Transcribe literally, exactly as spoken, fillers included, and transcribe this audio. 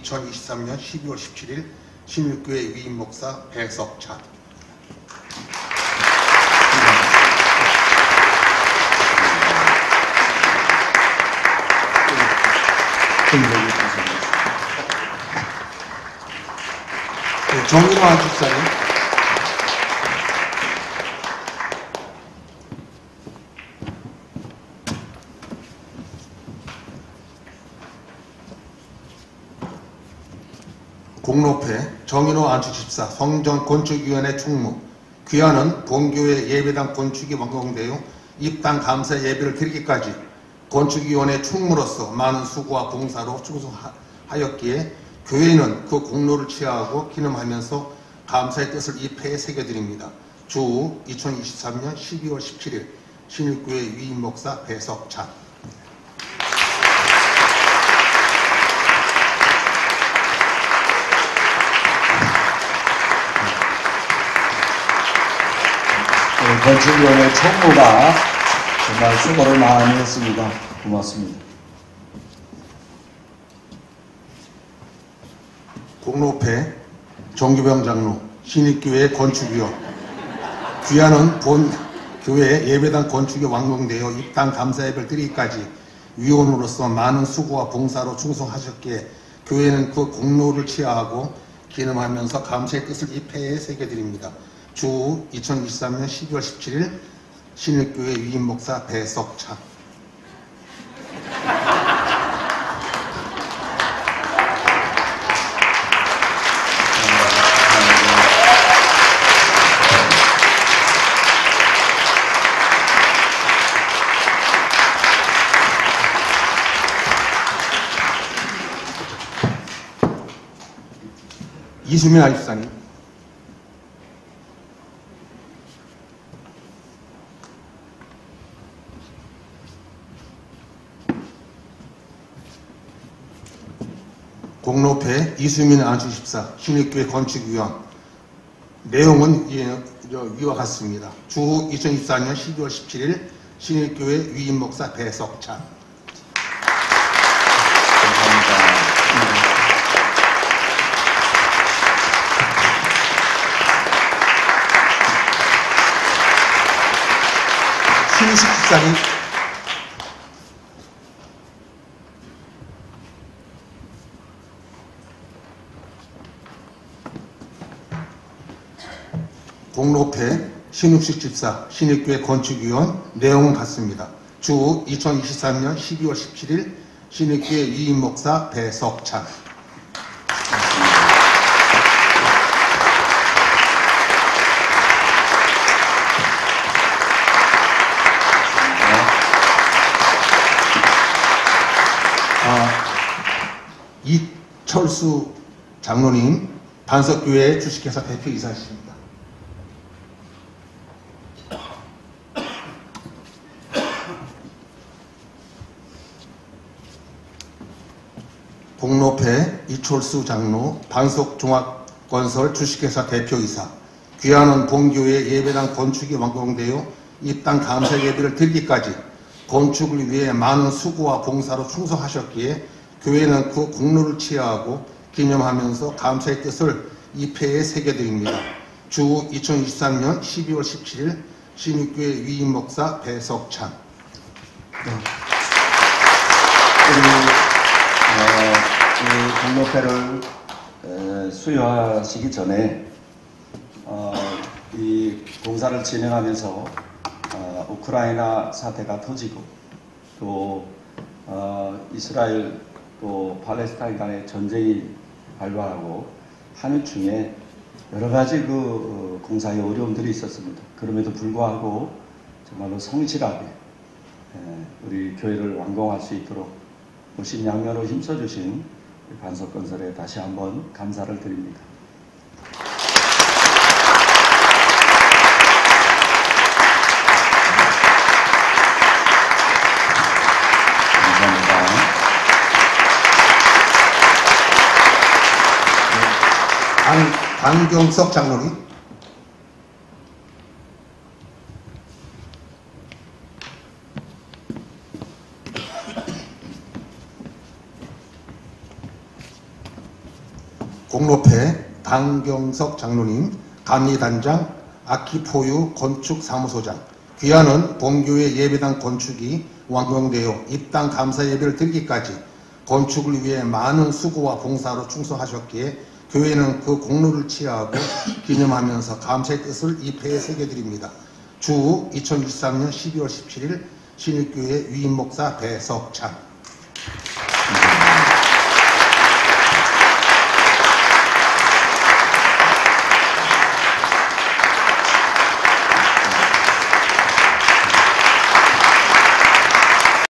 이천이십삼 년 십이월 십칠일 신일교회 위임 목사 배석찬. 네, 정인화 집사님. 공로패 정인호 안축집사 성전 건축위원회 총무. 귀하는 본교회 예배당 건축이 완공되어 입당 감사 예배를 드리기까지 건축위원회 총무로서 많은 수고와 봉사로 충성하였기에 교회는 그 공로를 취하고 기념하면서 감사의 뜻을 이 패에 새겨드립니다. 주 이천이십삼 년 십이월 십칠일 신일교회 위임 목사 배석찬. 건축위원회 총무가 정말 수고를 많이 했습니다. 고맙습니다. 공로패 정규병 장로 신입교회 건축위원. 귀하는 본 교회 예배당 건축이 완공되어 입당 감사예배를 드리기까지 위원으로서 많은 수고와 봉사로 충성하셨기에 교회는 그 공로를 취하하고 기념하면서 감사의 뜻을 이 패에 새겨드립니다. 주 이천이십삼 년 십이월 십칠일 신일교회 위임 목사 배석찬. 이수민 아집사님. 공로패 이수민 안축집사 신일교회 건축위원. 내용은 이와 같습니다. 주 이천이십사 년 십이월 십칠일 신일교회 위임 목사 배석찬. 감사합니다. 신식 집사님. 공로패 신욱식 집사 신일교회 건축위원. 내용은 같습니다. 주 이천이십삼 년 십이월 십칠일 신일교회 위임 목사 배석찬. 아, 이철수 장로님 반석교회 주식회사 대표이사십니다. 공로패 이철수 장로 반석종합건설 주식회사 대표이사. 귀하는 본교회 예배당 건축이 완공되어 입당 감사 예배를 드리기까지 건축을 위해 많은 수고와 봉사로 충성하셨기에 교회는 그 공로를 취하하고 기념하면서 감사의 뜻을 이 패에 새겨드립니다. 주 이천이십삼 년 십이월 십칠일 신일교회 위임 목사 배석찬. 네. 우리 어, 이 공로패를 에, 수여하시기 전에 어, 이 공사를 진행하면서 어, 우크라이나 사태가 터지고 또 어, 이스라엘 또 팔레스타인 간의 전쟁이 발발하고 하는 중에 여러 가지 그 어, 공사의 어려움들이 있었습니다. 그럼에도 불구하고 정말로 성실하게 에, 우리 교회를 완공할 수 있도록 무심양면으로 힘써주신 반석건설에 다시 한번 감사를 드립니다. 감사합니다. 안, 안경석 장로님. 공로패 방경석 장로님, 감리단장, 아키포유 건축사무소장, 귀하는 본교회 예배당 건축이 완공되어 입당 감사 예배를 드리기까지 건축을 위해 많은 수고와 봉사로 충성하셨기에 교회는 그 공로를 치하하고 기념하면서 감사의 뜻을 이 패에 새겨드립니다. 주 이천이십삼 년 십이월 십칠일 신일교회 위임목사 배석찬.